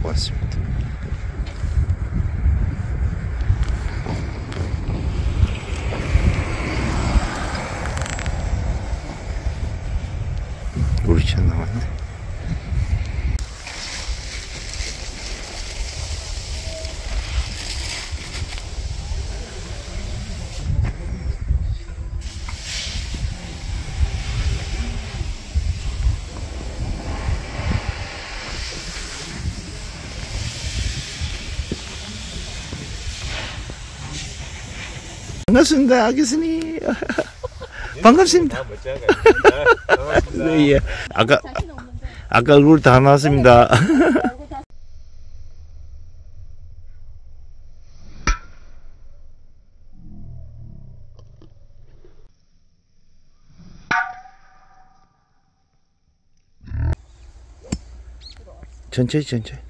왔습니다. 우리 차 나왔네. 반갑습니다, 교수님. 반갑습니다. 네, 예. 아까 얼굴 다 나왔습니다. 천천히.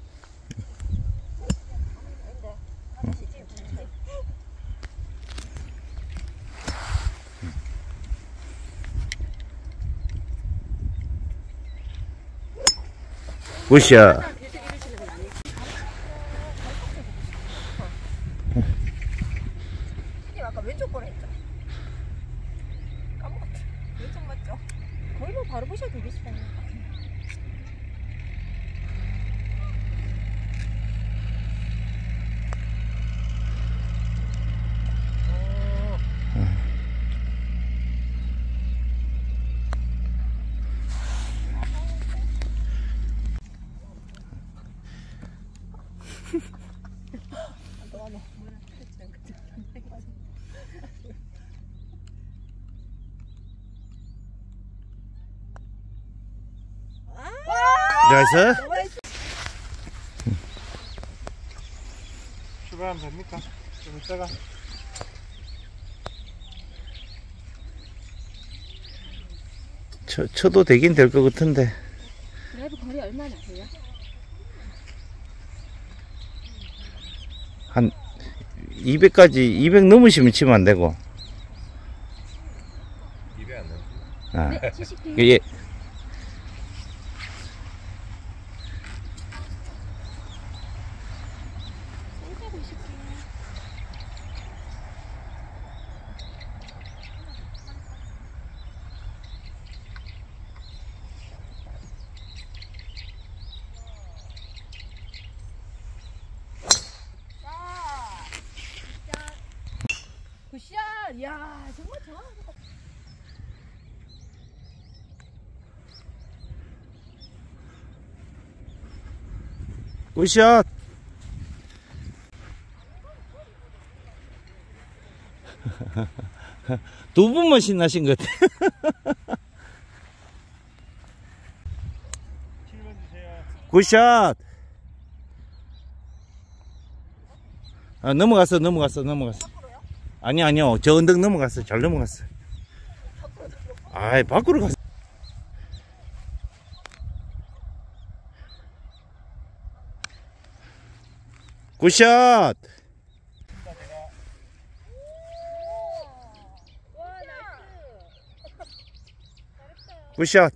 굿샷. 아까 왼쪽 거라 했죠? 까먹었다. 왼쪽 맞죠? 거의 뭐 바로 보셔도 되겠습니다. 나이스. 출발하면 됩니까? 좀 이따가. 쳐도 되긴 될 것 같은데. 드라이브 거리 얼마나 돼요? 한 200까지 200 넘으시면 치면 안 되고. 200 안 넘어. 아. 네, 70km. 예. 굿샷! 이야, 정말 정확하다. 굿샷. 두 분만 신나신 것 같아. 7번 주세요. 굿샷. 아, 넘어갔어. 아니요. 저 언덕 넘어갔어. 잘 넘어갔어. 아이, 밖으로 갔어. 굿샷. 와, 나이스. 굿샷.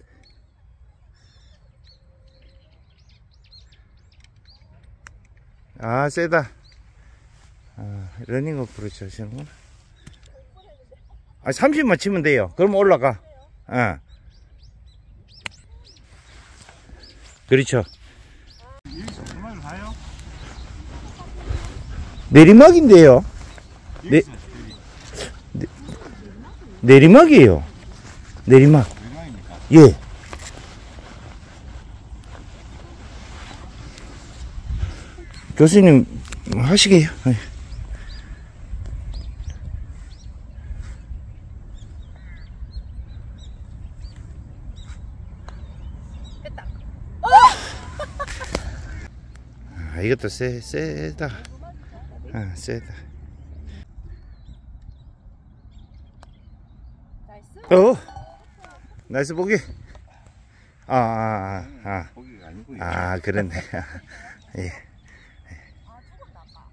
아, 세다. 아, 러닝 어프로 치시는구나. 아, 30만 치면 돼요. 그럼 올라가. 어. 그렇죠. 여기서 얼마를 가요? 내리막인데요. 여기서 내리막이에요. 내리막. 얼마입니까? 예. 교수님 하시게요. 됐다. 아, 이것도 세다. 아, 세다. 나이스. 나이스 보기. 거기가 아니고요. 아, 그렇네. 예. 아, 죽었나 봐.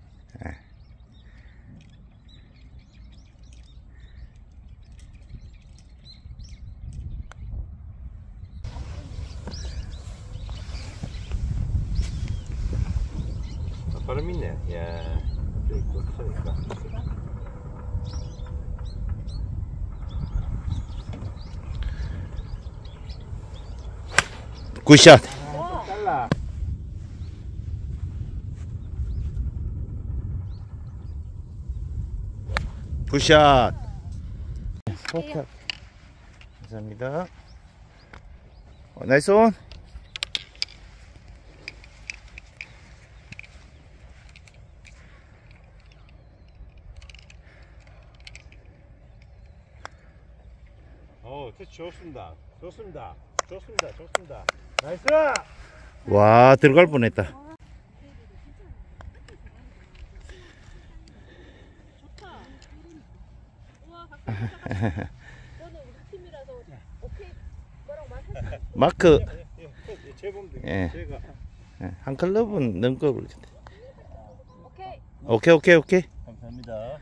사람 있네. 야, 저기 크니까. 굿샷. 잘라. 굿샷. 포탑. 감사합니다. 나이스 온. 터치 좋습니다. 좋습니다. 좋습니다. 좋습니다. 나이스! 와, 들어갈 뻔했다. 좋다. 우와, 가끔 너는 우리 팀이라서 오케이 뭐라고 말했어. 마크, 재범도 예. 제가 한 클럽은 넘고 그러겠다. 오케이. 오케이. 감사합니다.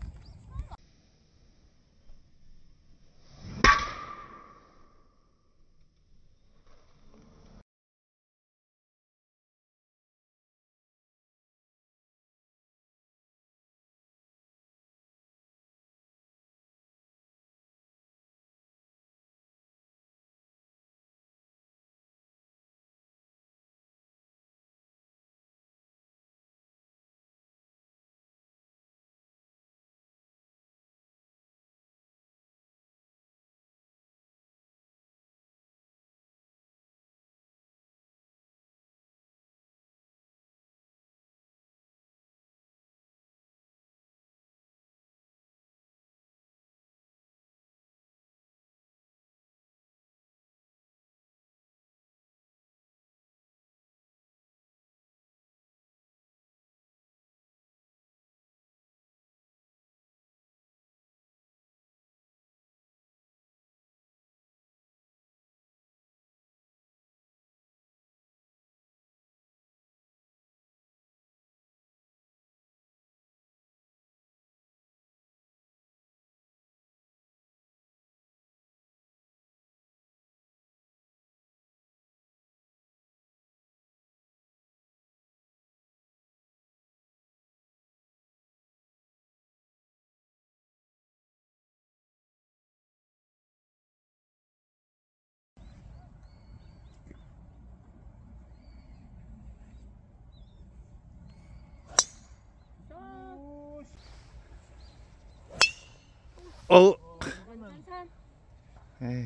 완산. 에이.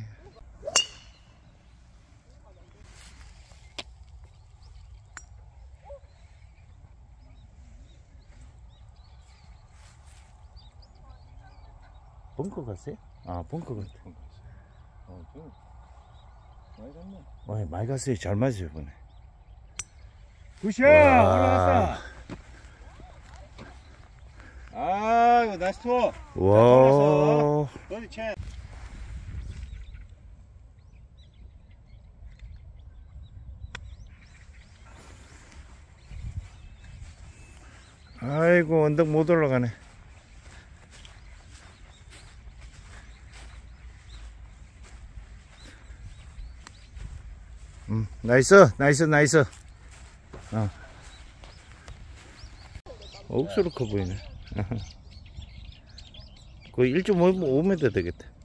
벙커 갔어요? 아, 벙커 갔다. 많이 갔어요. 잘 맞아요, 이번에. 굿샷! 와. 올라갔어. 아, 이거 나이스 투어. 와. 어디 채? 아이고, 언덕 못 올라가네. 나이스. 억수로 커 보이네. 거의 1.5m 되겠다.